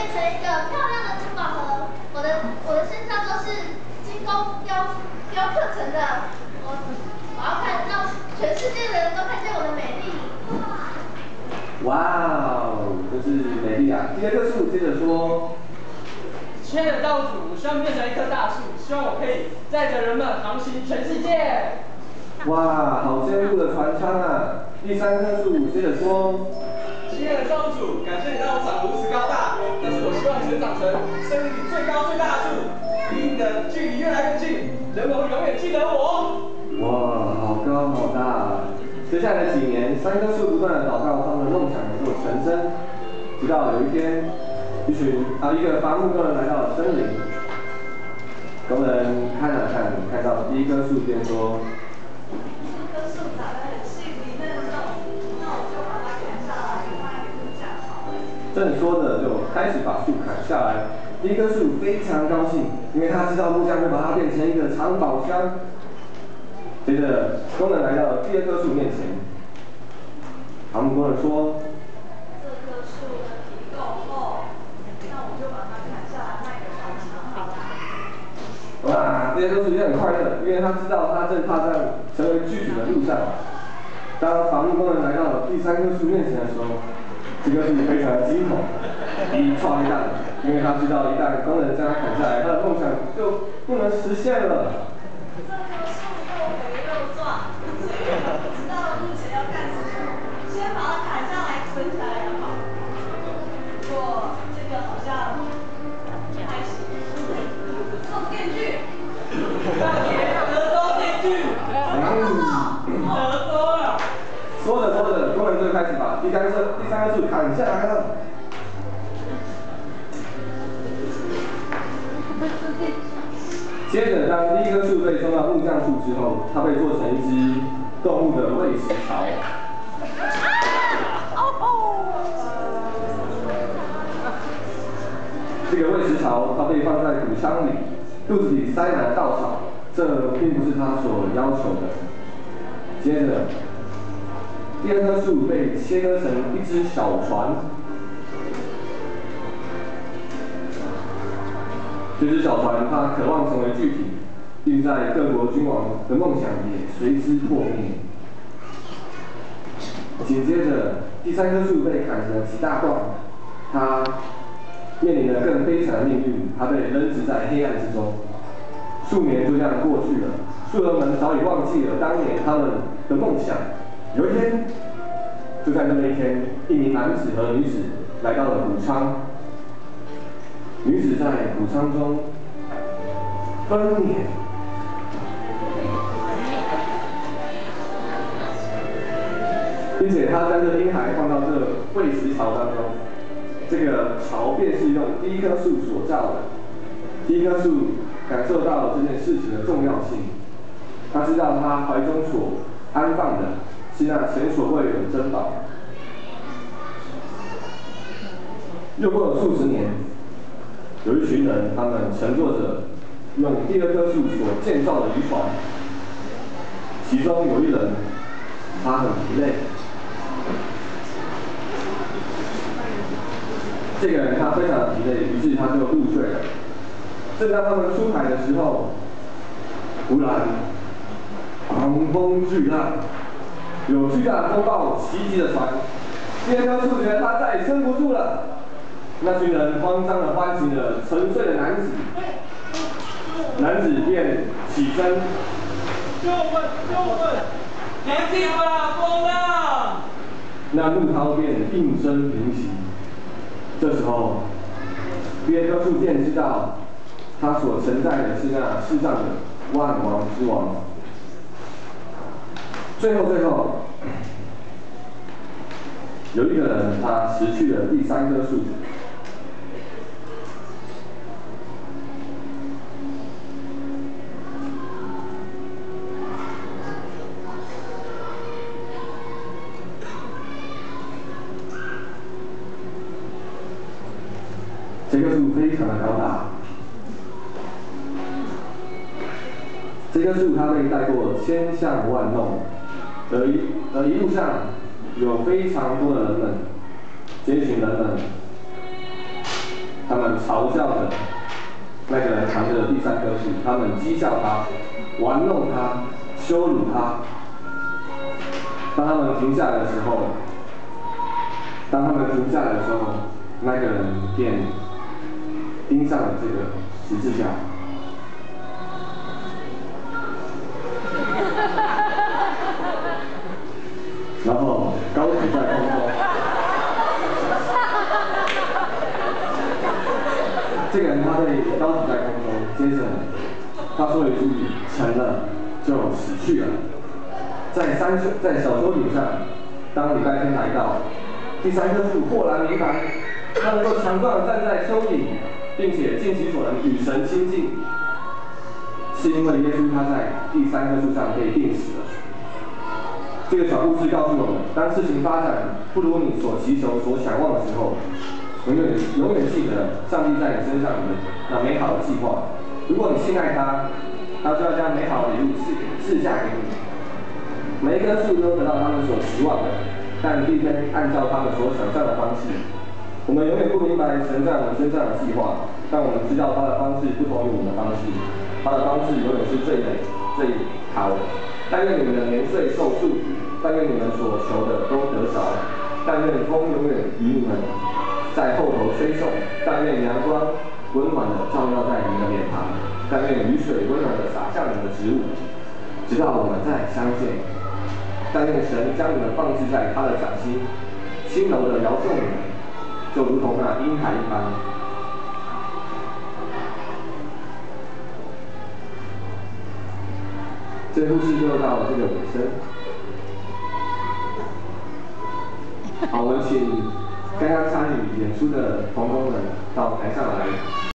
变成一个漂亮的珠宝盒。我的身上都是精工雕刻成的。我要让全世界的人都看见我的美丽。 哇哦，真是美丽啊！第二棵树接着说。 亲爱的道主，我希望变成一棵大树，希望我可以载着人们航行全世界。 哇，好坚固的船舱啊！第三棵树接着说： 亲爱的道主，感谢你让我长如此高大，但是我希望成长成森林里最高最大的树，离你的距离越来越近，人们会永远记得我。 哇，好高好大啊！接下来的几年，三棵树不断的祷告他们的梦想能够成真，直到有一天。 一个伐木工人来到了森林，工人看了看，看到第一棵树便说：“ 这棵树长得很细皮嫩肉，那我就把它砍下来卖木匠好了。” 正说着，就开始把树砍下来。第一棵树非常高兴，因为他知道木匠会把它变成一个藏宝箱。接着，工人来到了第二棵树面前，伐木工人说：“ 这棵树的皮够厚。” 那我就把它砍下来卖给船厂好了。 哇，这棵树也很快乐，因为他知道他正踏上成为巨子的路上。当伐木工人来到了第三棵树面前的时候，这棵树非常的惊恐，一撞一弹，因为他知道一旦工人将它砍下来，他的梦想就不能实现了。 这棵树又肥又壮，所以我不知道目前要干什么，先把它砍下来存起来就好。不过这个好像还行。做电锯。 大爷，德州电锯。德州啊！ 说着说着，工人就开始把第三棵树砍下来了。接着，当第一棵树被送到木匠处之后，它被做成一只动物的喂食槽。这个喂食槽，它被放在谷仓里，肚子里塞满了稻草，这并不是它所要求的。接着，第二棵树被切割成一只小船。这只小船，它渴望成为巨体，并在各国君王的梦想也随之破灭。紧接着，第三棵树被砍成了几大段，它面临了更悲惨的命运，它被扔置在黑暗之中。数年就这样过去了，树人们早已忘记了当年他们的梦想。有一天，就在那么一天，一名男子和女子来到了谷仓。女子在谷仓中分娩，并且她将这婴孩放到这喂食槽当中。这个槽便是用第一棵树所造的。第一棵树感受到了这件事情的重要性，他知道他怀中所安放的是那前所未有的珍宝。又过了数十年，有一群人，他们乘坐着用第二棵树所建造的渔船，其中有一人，他很疲累。这个人他非常的疲累，于是他就入睡了。正当他们出海的时候，忽然狂风巨浪，有巨大的风暴袭击了船。第二棵树觉得他再也撑不住了。那群人慌张地唤醒了沉睡的男子，男子便起身， 救我们！别进吧，风浪！ 那怒涛便应声平息。这时候，第二棵树便知道，他所承载的是那世上的万王之王。最后，有一个人他失去了第三棵树。这棵树非常的高大，这棵树它被带过千巷万弄，而一路上有非常多的人们，这群人们他们嘲笑着那个人扛着第三棵树，他们讥笑他，玩弄他，羞辱他。当他们停下来的时候，那个人便钉上了这个十字架。然后高举在空中，这个人他被高举在空中，接着他说了一句“成了”，就死去了。在小丘顶上，当礼拜天来到，第三棵树豁然明白，他能够强壮地站在丘顶，并且尽其所能与神亲近，是因为耶稣他在第三棵树上被钉死了。这个小故事告诉我们，当事情发展不如你所祈求、所想望的时候，永远记得上帝在你身上的那美好的计划。如果你信赖他，他就要将美好的礼物赐下给你。每一棵树都得到他们所期望的，但并非按照他们所想象的方式。我们永远不明白神在我们身上的计划，但我们知道他的方式不同于我们的方式，他的方式永远是最美、最好的。但愿你们的年岁受祝福，但愿你们所求的都得着，但愿风永远与你们在后头吹送，但愿阳光温暖的照耀在你们的脸庞，但愿雨水温暖的洒向你们的植物，直到我们再相见。但愿神将你们放置在他的掌心，轻柔的摇动你们，就如同那婴孩一般。这故事就到这个尾声。好，我们请刚刚参与演出的同工们到台上来。